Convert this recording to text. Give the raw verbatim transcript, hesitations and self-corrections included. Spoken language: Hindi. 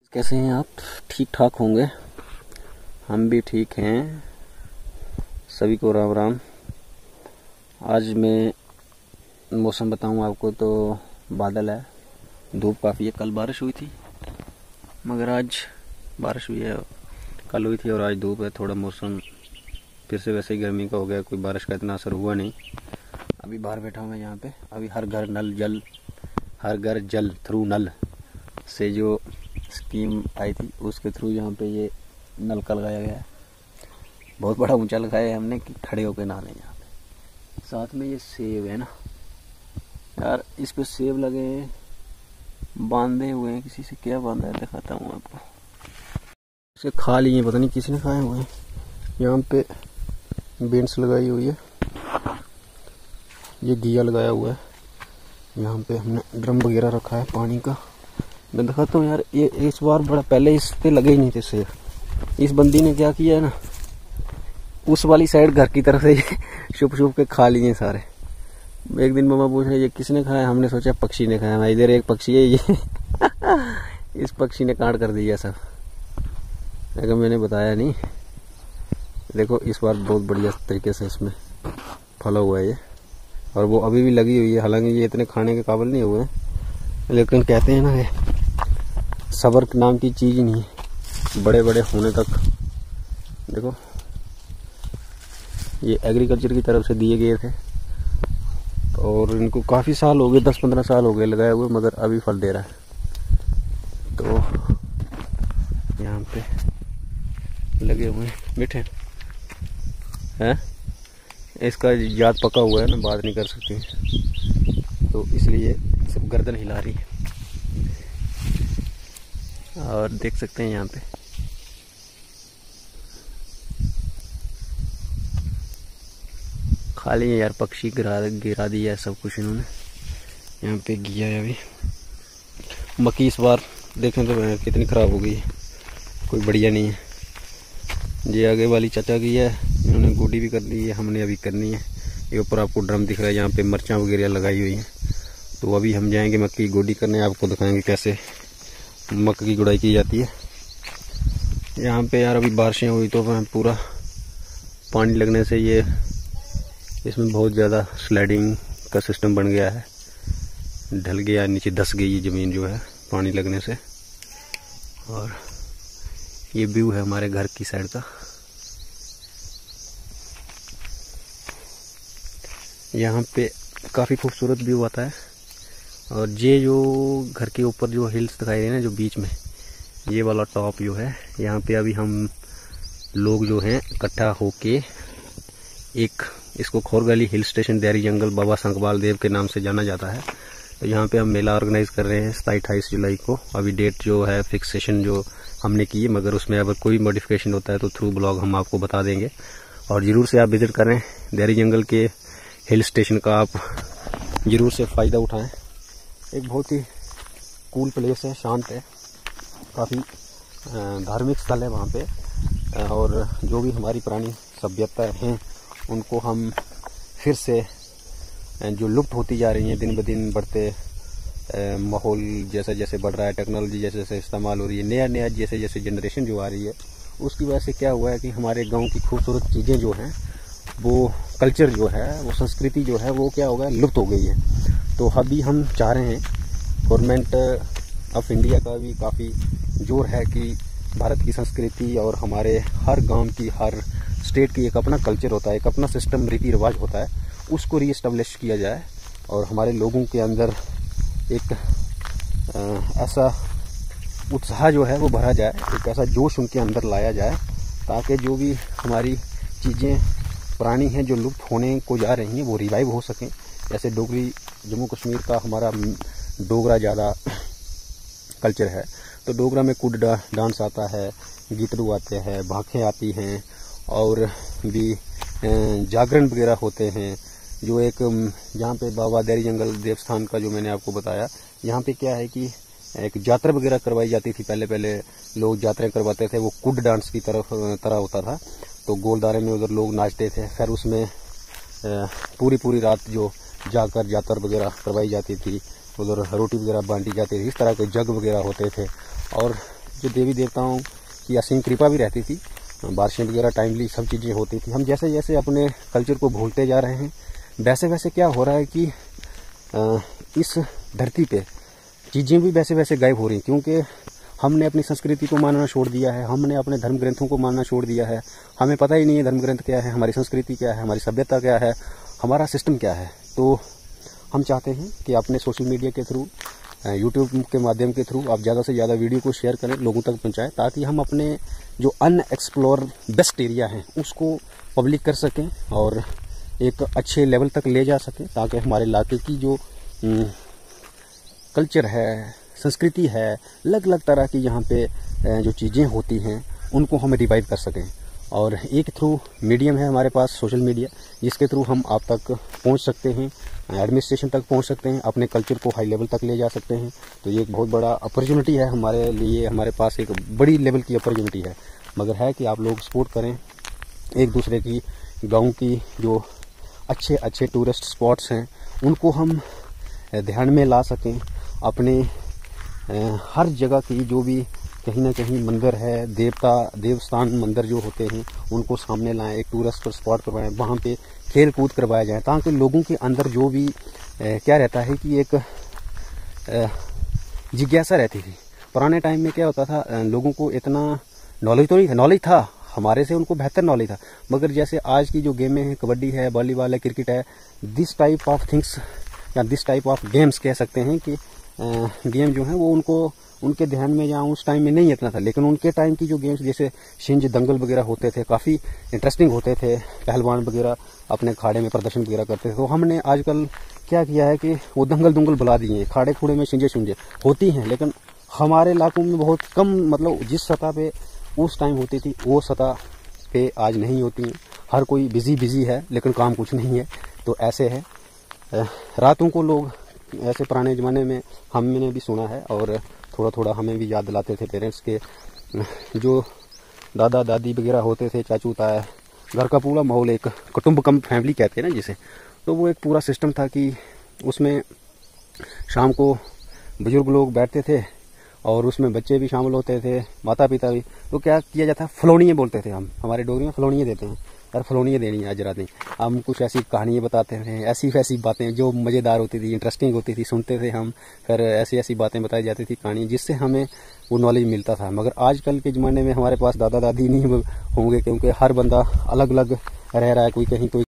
कैसे हैं आप? ठीक ठाक होंगे। हम भी ठीक हैं। सभी को राम राम। आज मैं मौसम बताऊं आपको तो बादल है, धूप काफ़ी है। कल बारिश हुई थी मगर आज बारिश हुई है। कल हुई थी और आज धूप है। थोड़ा मौसम फिर से वैसे ही गर्मी का हो गया, कोई बारिश का इतना असर हुआ नहीं। अभी बाहर बैठा हूँ मैं यहाँ पे। अभी हर घर नल जल हर घर जल थ्रू नल से जो स्कीम आई थी उसके थ्रू यहाँ पे ये नलका लगाया गया है। बहुत बड़ा ऊंचा लगाया है हमने कि खड़े होकर नहा लें यहाँ पे। साथ में ये सेब है ना यार, इस पे सेब लगे हैं, बांधे हुए हैं। किसी से क्या बांधा है दिखाता हूँ आपको। इसे खा लिए, पता नहीं किसी ने खाए हुए हैं। यहाँ पे बीन्स लगाई हुई है, ये घिया लगाया हुआ है। यहाँ पे हमने ड्रम वगैरह रखा है पानी का। मैं दिखाता हूँ यार, ये इस बार बड़ा, पहले इस पे लगे ही नहीं थे सेब। इस बंदी ने क्या किया है ना, उस वाली साइड घर की तरफ से छुप छुप के खा लिए सारे। एक दिन मामा पूछ रहे ये किसने खाया, हमने सोचा पक्षी ने खाया। मैं इधर एक पक्षी है ये इस पक्षी ने काट कर दिया सब, लेकिन मैंने बताया नहीं। देखो इस बार बहुत बढ़िया तरीके से इसमें फला हुआ है ये, और वो अभी भी लगी हुई है। हालांकि ये इतने खाने के काबिल नहीं हुए, लेकिन कहते हैं ना ये सब्र नाम की चीज़ ही नहीं है, बड़े बड़े होने तक। देखो ये एग्रीकल्चर की तरफ से दिए गए थे और इनको काफ़ी साल हो गए, दस पंद्रह साल हो गए लगाए हुए, मगर अभी फल दे रहा है। तो यहाँ पे लगे हुए हैं, मीठे हैं। इसका याद पका हुआ है ना, बात नहीं कर सकती, तो इसलिए सब गर्दन हिला रही है। और देख सकते हैं यहाँ पे खाली है यार, पक्षी गिरा गिरा दिया है सब कुछ इन्होंने। यहाँ पे घिया है। अभी मक्की इस बार देखें तो कितनी ख़राब हो गई है, कोई बढ़िया नहीं है। ये आगे वाली चाचा की है, इन्होंने गोडी भी कर दी है, हमने अभी करनी है। ये ऊपर आपको ड्रम दिख रहा है, यहाँ पे मिर्चाँ वगैरह लगाई हुई हैं। तो अभी हम जाएंगे मक्की की गोडी करने, आपको दिखाएंगे कैसे मक्की की गुड़ाई की जाती है। यहाँ पे यार अभी बारिशें हुई तो पूरा पानी लगने से ये इसमें बहुत ज़्यादा स्लाइडिंग का सिस्टम बन गया है, ढल गया, नीचे धस गई ये ज़मीन जो है पानी लगने से। और ये व्यू है हमारे घर की साइड का। यहाँ पे काफ़ी खूबसूरत व्यू आता है। और ये जो घर के ऊपर जो हिल्स दिखाई दे रहे हैं ना, जो बीच में ये वाला टॉप जो है, यहाँ पे अभी हम लोग जो हैं इकट्ठा होके एक, इसको खोरगली हिल स्टेशन देहरी जंगल बाबा संकपाल देव के नाम से जाना जाता है। तो यहाँ पे हम मेला ऑर्गेनाइज कर रहे हैं सताईस अट्ठाईस जुलाई को। अभी डेट जो है फिक्सेशन जो हमने की है, मगर उसमें अगर कोई मॉडिफिकेशन होता है तो थ्रू ब्लॉग हम आपको बता देंगे। और ज़रूर से आप विज़िट करें देहरी जंगल के हिल स्टेशन का, आप ज़रूर से फ़ायदा उठाएं। एक बहुत ही कूल प्लेस है, शांत है, काफ़ी धार्मिक स्थल है वहाँ पे। और जो भी हमारी पुरानी सभ्यता हैं उनको हम फिर से, जो लुप्त होती जा रही हैं दिन ब दिन बढ़ते माहौल जैसा जैसे बढ़ रहा है, टेक्नोलॉजी जैसे जैसे इस्तेमाल हो रही है, नया नया जैसे जैसे जनरेशन जो आ रही है, उसकी वजह से क्या हुआ है कि हमारे गांव की खूबसूरत चीज़ें जो हैं, वो कल्चर जो है, वो संस्कृति जो है, वो क्या हो गया, लुप्त हो गई है। तो अभी हम चाह रहे हैं, गवर्नमेंट ऑफ इंडिया का भी काफ़ी जोर है कि भारत की संस्कृति और हमारे हर गांव की, हर स्टेट की एक अपना कल्चर होता है, एक अपना सिस्टम, रीति रिवाज होता है, उसको रीएस्टेब्लिश किया जाए और हमारे लोगों के अंदर एक आ, ऐसा उत्साह जो है वो भरा जाए, एक ऐसा जोश उनके अंदर लाया जाए, ताकि जो भी हमारी चीज़ें पुरानी हैं जो लुप्त होने को जा रही हैं वो रिवाइव हो सकें। जैसे डोगरी, जम्मू कश्मीर का हमारा डोगरा ज़्यादा कल्चर है, तो डोगरा में कुड डा, डांस आता है, गीतड़ू आते हैं, भाखें आती हैं, और भी जागरण वगैरह होते हैं। जो एक यहाँ पे बाबा देहरी जंगल देवस्थान का जो मैंने आपको बताया, यहाँ पे क्या है कि एक यात्रा वगैरह करवाई जाती थी। पहले पहले लोग यात्राएं करवाते थे, वो कुड डांस की तरफ तरह होता था। तो गोलदारे में उधर लोग नाचते थे, फिर उसमें पूरी पूरी रात जो जाकर यात्रा वगैरह करवाई जाती थी, उधर रोटी वगैरह बांटी जाती थी, इस तरह के जग वगैरह होते थे। और जो देवी देवताओं की असीम कृपा भी रहती थी, बारिशें वगैरह टाइमली सब चीज़ें होती थी। हम जैसे जैसे अपने कल्चर को भूलते जा रहे हैं, वैसे वैसे क्या हो रहा है कि इस धरती पे चीज़ें भी वैसे वैसे गायब हो रही हैं, क्योंकि हमने अपनी संस्कृति को मानना छोड़ दिया है, हमने अपने धर्म ग्रंथों को मानना छोड़ दिया है। हमें पता ही नहीं है धर्म ग्रंथ क्या है, हमारी संस्कृति क्या है, हमारी सभ्यता क्या है, हमारा सिस्टम क्या है। तो हम चाहते हैं कि अपने सोशल मीडिया के थ्रू, यूट्यूब के माध्यम के थ्रू आप ज़्यादा से ज़्यादा वीडियो को शेयर करें, लोगों तक पहुँचाएँ, ताकि हम अपने जो अनएक्सप्लोर बेस्ट एरिया हैं उसको पब्लिक कर सकें और एक अच्छे लेवल तक ले जा सकें, ताकि हमारे इलाके की जो कल्चर है, संस्कृति है, अलग अलग तरह की यहाँ पे जो चीज़ें होती हैं उनको हम रिवाइव कर सकें। और एक थ्रू मीडियम है हमारे पास सोशल मीडिया, जिसके थ्रू हम आप तक पहुँच सकते हैं, एडमिनिस्ट्रेशन तक पहुँच सकते हैं, अपने कल्चर को हाई लेवल तक ले जा सकते हैं। तो ये एक बहुत बड़ा अपॉर्चुनिटी है हमारे लिए, हमारे पास एक बड़ी लेवल की अपॉर्चुनिटी है। मगर है कि आप लोग सपोर्ट करें, एक दूसरे की गाँव की जो अच्छे अच्छे टूरिस्ट स्पॉट्स हैं उनको हम ध्यान में ला सकें। अपने हर जगह की जो भी कहीं ना कहीं मंदिर है, देवता देवस्थान मंदिर जो होते हैं उनको सामने लाएं, एक टूरिस्ट स्पॉट करवाएं, वहाँ पे खेल कूद करवाया जाए, ताकि लोगों के अंदर जो भी ए, क्या रहता है कि एक जिज्ञासा रहती थी। पुराने टाइम में क्या होता था, लोगों को इतना नॉलेज तो नहीं था, नॉलेज था हमारे से, उनको बेहतर नॉलेज था, मगर जैसे आज की जो गेमें हैं, कबड्डी है, वॉलीबॉल है, क्रिकेट है, दिस टाइप ऑफ थिंग्स या दिस टाइप ऑफ गेम्स कह सकते हैं कि गेम जो है वो उनको उनके ध्यान में या उस टाइम में नहीं इतना था। लेकिन उनके टाइम की जो गेम्स जैसे छिंज दंगल वगैरह होते थे, काफ़ी इंटरेस्टिंग होते थे, पहलवान वगैरह अपने खाड़े में प्रदर्शन वगैरह करते थे। तो हमने आजकल क्या किया है कि वो दंगल दुंगल बुला दिए हैं, खाड़े खूड़े में छिंजे छुंजे होती हैं, लेकिन हमारे इलाकों में बहुत कम, मतलब जिस सतह पे उस टाइम होती थी वो सतह पे आज नहीं होती हैं। हर कोई बिजी बिजी है लेकिन काम कुछ नहीं है। तो ऐसे है, रातों को लोग ऐसे पुराने ज़माने में हमने भी सुना है और थोड़ा थोड़ा हमें भी याद दिलाते थे पेरेंट्स के, जो दादा दादी वगैरह होते थे, चाचू ताया, घर का पूरा माहौल, एक कुटुंबकम फैमिली कहते हैं ना जिसे, तो वो एक पूरा सिस्टम था कि उसमें शाम को बुजुर्ग लोग बैठते थे और उसमें बच्चे भी शामिल होते थे, माता पिता भी। तो क्या किया जाता है, फलौनियाँ बोलते थे हम, हमारे डोगरी में फलौनियाँ देते हैं, यार फलौनियाँ देनी है आज रात में। हम कुछ ऐसी कहानियाँ बताते हैं, ऐसी वैसी बातें जो मज़ेदार होती थी, इंटरेस्टिंग होती थी, सुनते थे हम। फिर ऐसी ऐसी बातें बताई जाती थी, कहानी, जिससे हमें वो नॉलेज मिलता था। मगर आजकल के ज़माने में हमारे पास दादा दादी नहीं होंगे, क्योंकि हर बंदा अलग अलग रह रहा है, कोई कहीं कोई